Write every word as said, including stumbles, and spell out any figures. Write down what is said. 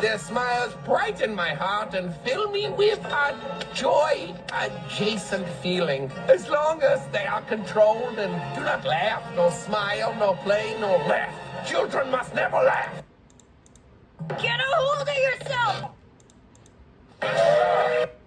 Their smiles brighten my heart and fill me with a joy-adjacent feeling. As long as they are controlled and do not laugh, no smile, no play, no laugh. Children must never laugh. Get a hold of yourself!